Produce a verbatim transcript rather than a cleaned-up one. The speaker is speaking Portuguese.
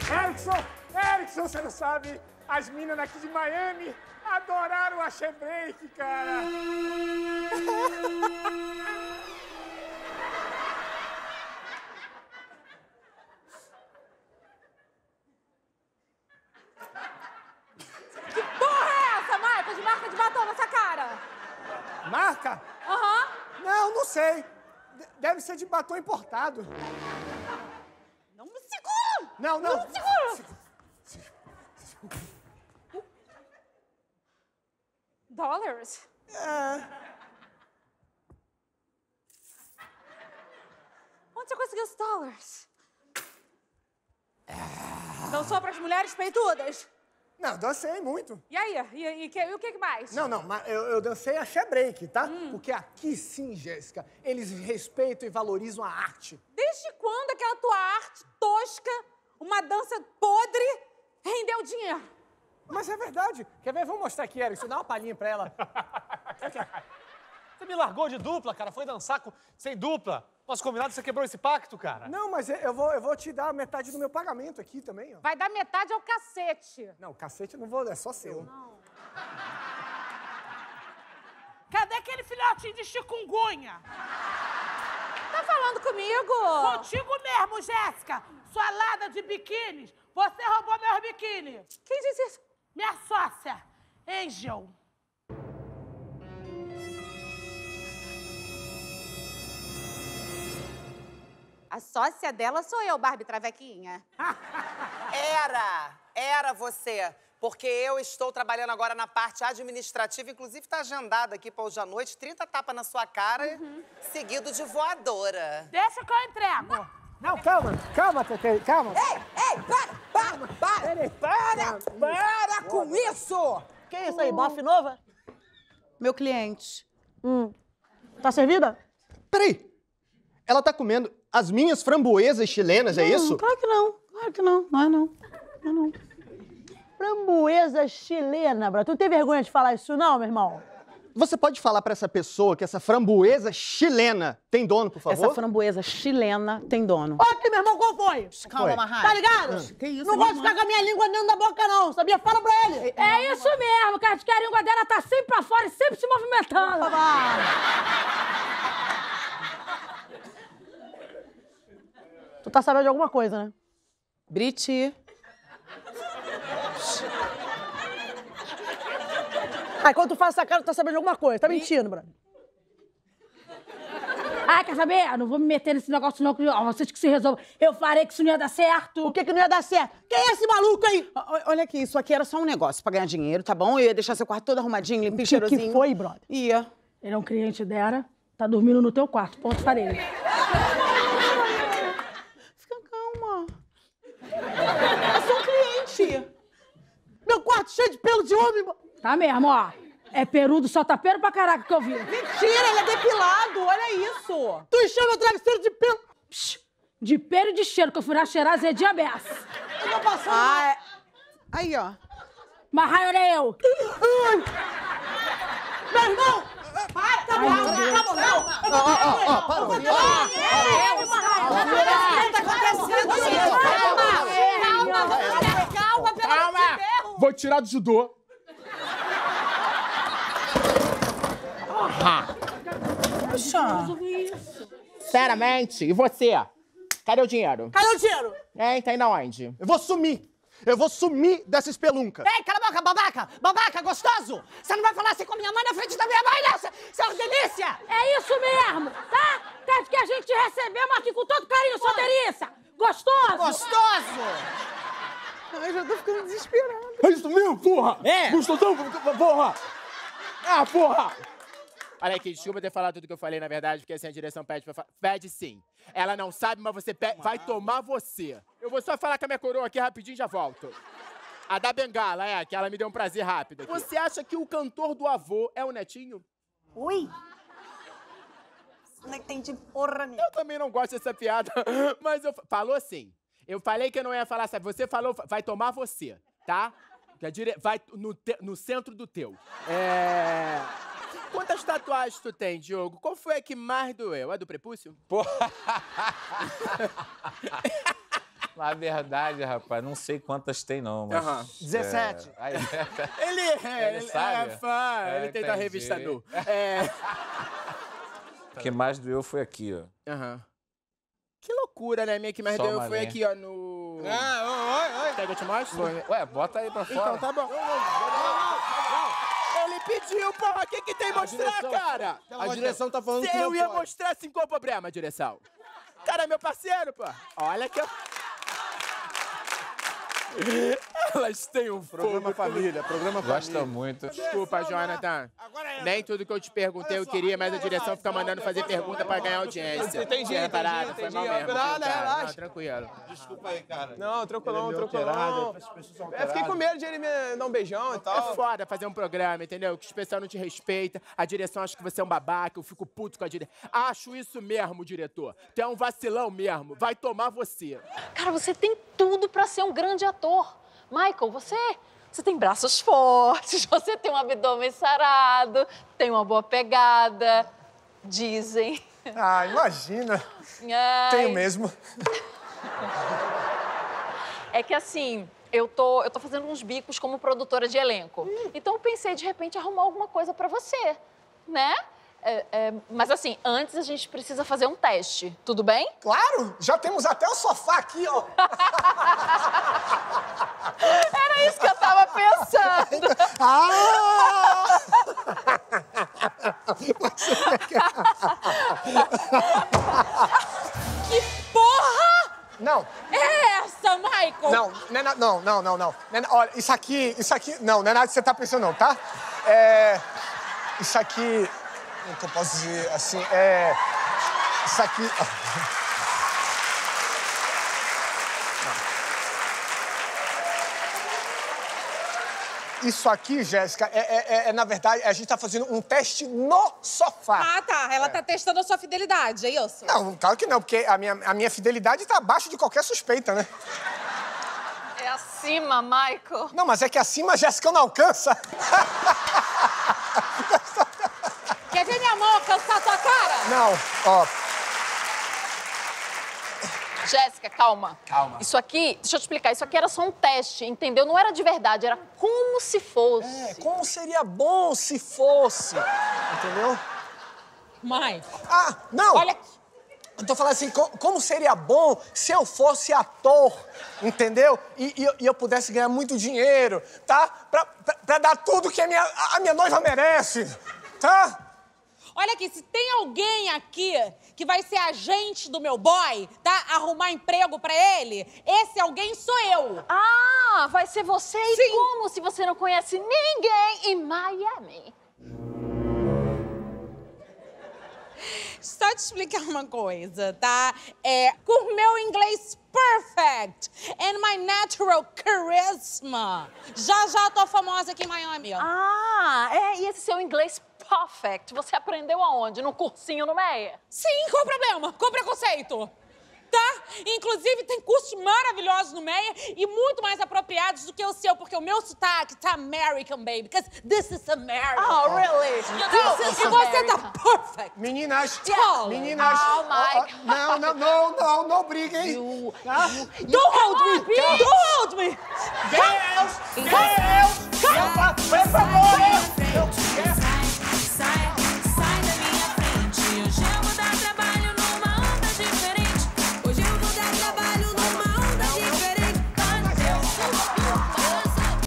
Erickson, Erickson, você não sabe, as minas daqui de Miami adoraram o Axé Break, cara. Que porra é essa, Michael, de marca de batom nessa cara? Marca? Aham. Uhum. Não, não sei. Deve ser de batom importado. Não me segura! Não, não. Não me segura! Dollars? É. Onde você conseguiu os dólares? Dançou pras mulheres peitudas? Não, dancei muito. E aí? E, e, e, e o que mais? Não, não, mas eu, eu dancei Axé Break, tá? Hum. Porque aqui sim, Jéssica, eles respeitam e valorizam a arte. Desde quando aquela tua arte tosca, uma dança podre, rendeu dinheiro? Mas é verdade. Quer ver? Vamos mostrar aqui, Erickson. Dá uma palhinha pra ela. Você me largou de dupla, cara. Foi dançar com... sem dupla. Nosso combinado, você quebrou esse pacto, cara. Não, mas eu vou, eu vou te dar metade do meu pagamento aqui também, ó. Vai dar metade ao cacete. Não, cacete eu não vou, é só seu. Não. Cadê aquele filhotinho de chikungunya? Tá falando comigo? Contigo mesmo, Jéssica. Sua lada de biquínis. Você roubou meus biquínis. Quem disse isso? Minha sócia, Angel. A sócia dela sou eu, Barbie Travequinha. Era, era você. Porque eu estou trabalhando agora na parte administrativa, inclusive está agendado aqui para hoje à noite, trinta tapas na sua cara, uhum. seguido de voadora. Deixa que eu entrego. Não, calma, calma, Tetê, calma. Ei, ei, para, para, para, para, para com isso! Que isso aí, bofe nova? Meu cliente. Hum. Tá servida? Peraí, ela tá comendo as minhas framboesas chilenas, é não, isso? Claro que não, claro que não, não é não, não é não. Framboesa chilena, bro. Tu não tem vergonha de falar isso não, meu irmão? Você pode falar pra essa pessoa que essa framboesa chilena tem dono, por favor? Essa framboesa chilena tem dono. Ok, meu irmão, qual foi? Calma, Marraia. Tá ligado? Hum. Que isso, não gosto de ficar com a minha língua dentro da boca, não, sabia? Fala pra ele. É isso mesmo, cara, que a língua dela tá sempre pra fora e sempre se movimentando. Tu tá sabendo de alguma coisa, né? Briti. Aí quando tu faz essa cara, tu tá sabendo de alguma coisa. Tá mentindo, brother. Ah, quer saber? Eu não vou me meter nesse negócio não, ó, vocês que se resolvam. Eu falei que isso não ia dar certo. O que que não ia dar certo? Quem é esse maluco aí? O, olha aqui, isso aqui era só um negócio pra ganhar dinheiro, tá bom? Eu ia deixar seu quarto todo arrumadinho, limpinho, cheirosinho. O que foi, brother? Ia. Ele é um cliente dela, tá dormindo no teu quarto, ponto parede. Fica calma. É só um cliente. Meu quarto cheio de pelo de homem, mano. Tá mesmo, ó. É perudo, só tá pelo pra caraca que eu vi. Mentira, ele é depilado, olha isso. Tu encheu meu travesseiro de pelo. Psh, de pelo e de cheiro, que eu fui lá cheirar azedinha beça. Eu vou passar. Ah, é... Aí, ó. Mas raio era eu. Ai. Meu irmão! Para, tá bom, tá bom, não. Ó, ó, ó, para. O que tá acontecendo? Calma, calma, calma, pelo amor de Deus. Vou tirar do judô. Sinceramente, e você? Cadê o dinheiro? Cadê o dinheiro? Hein, tá indo aonde? Eu vou sumir. Eu vou sumir dessa espelunca. Ei, cala a boca, babaca! Babaca, gostoso! Você não vai falar assim com a minha mãe na frente da minha mãe, não! Você é uma delícia! É isso mesmo, tá? Quer que a gente te recebemos aqui com todo carinho, sua delícia! Gostoso! Gostoso! Ai, já tô ficando desesperada. É isso mesmo, porra! É! Gostosão, porra! Ah, porra! Olha aqui, desculpa ter falado tudo que eu falei, na verdade, porque assim a direção pede pra falar. Pede sim. Ela não sabe, mas você pede, vai tomar você. Eu vou só falar com a minha coroa aqui rapidinho e já volto. A da bengala, é, que ela me deu um prazer rápido aqui. Você acha que o cantor do avô é o netinho? Ui! Não entendi porra nenhuma. Eu também não gosto dessa piada, mas eu... Falou assim. Eu falei que eu não ia falar, sabe? Você falou, vai tomar você, tá? Dire... Vai no, te... no centro do teu. É... Quantas tatuagens tu tem, Diogo? Qual foi a que mais doeu? A do prepúcio? Porra! Na verdade, rapaz, não sei quantas tem, não, mas... Aham. dezessete. É... Aí... Ele é, Ele ele sabe? é fã, É, ele tem da entendi. revista Nu. É... O que mais doeu foi aqui, ó. Aham. Que loucura, né? Minha que mais Só deu uma foi linha. aqui, ó, no... Ah, oi, oi. Quer que eu te mostre? Ué, bota aí pra fora. Então, tá bom. Ele pediu, porra, o que que tem mostrar, cara? A direção tá falando Se que não eu ia pode. mostrar assim, qual o problema, direção? Cara, é meu parceiro, pô. Olha que eu... Elas têm um Programa fogo. Família, programa Família. Gosta muito. Desculpa, Jonathan. Nem tudo que eu te perguntei eu queria, mas a direção fica mandando fazer pergunta pra ganhar audiência. Entendi, Tinha entendi, parada, foi entendi. mal mesmo. Nada, cara. relaxa. Não, tranquilo. Desculpa aí, cara. Não, tranquilão, Ele é meio tranquilão. alterado, as pessoas são Eu fiquei alteradas. com medo de ele me dar um beijão e É tal. foda fazer um programa, entendeu? Que o pessoal não te respeita, a direção acha que você é um babaca, eu fico puto com a direção. Acho isso mesmo, diretor. Tu é um vacilão mesmo, vai tomar você. Cara, você tem tudo pra ser um grande ator. Michael, você, você tem braços fortes, você tem um abdômen sarado, tem uma boa pegada, dizem. Ah, imagina. Ai. Tenho mesmo. É que assim, eu tô, eu tô fazendo uns bicos como produtora de elenco. Então eu pensei, de repente, arrumar alguma coisa pra você, né? É, é, mas assim, antes a gente precisa fazer um teste, tudo bem? Claro, já temos até o sofá aqui, ó. Era isso que eu tava pensando. Ah! Que porra Não, é essa, Michael? não, não, é na- não, não, não, não. Não é na- Olha, isso aqui, isso aqui, não, não é nada que você tá pensando, não, tá? É, isso aqui, como que eu posso dizer assim, é, isso aqui... Isso aqui, Jéssica, é, é- é- é, na verdade, a gente tá fazendo um teste no sofá. Ah, tá. Ela tá testando a sua fidelidade, é isso? Não, claro que não, porque a minha, a minha fidelidade tá abaixo de qualquer suspeita, né? É acima, Michael. Não, mas é que acima a Jéssica não alcança. Quer ver minha mão alcançar a tua cara? Não, ó. Jéssica, calma. Calma. Isso aqui, deixa eu te explicar, isso aqui era só um teste, entendeu? Não era de verdade, era como se fosse. É, como seria bom se fosse, entendeu? Mãe. Ah, não! Olha aqui. Eu tô falando assim, co- como seria bom se eu fosse ator, entendeu? E, e eu- e eu pudesse ganhar muito dinheiro, tá? Pra, pra, pra dar tudo que a minha, a minha noiva merece, tá? Olha aqui, se tem alguém aqui que vai ser agente do meu boy, tá? Arrumar emprego pra ele, esse alguém sou eu. Ah, vai ser você? E Sim. como se você não conhece ninguém em Miami? Só te explicar uma coisa, tá? É, com meu inglês perfect and my natural charisma, já já tô famosa aqui em Miami. ó. Ah, é, e esse seu inglês perfect, você aprendeu aonde? No cursinho no Meia? Sim, qual o problema? Qual o preconceito? Tá? Inclusive, tem cursos maravilhosos no Meia e muito mais apropriados do que o seu, porque o meu sotaque tá American, baby. Because this is America. Oh, really? Então, This is e você tá America. perfect. Meninas, Tall. meninas. Oh, ó, ó, Mike. não, não, não, não, não briguem. You- Tá? Don't hold me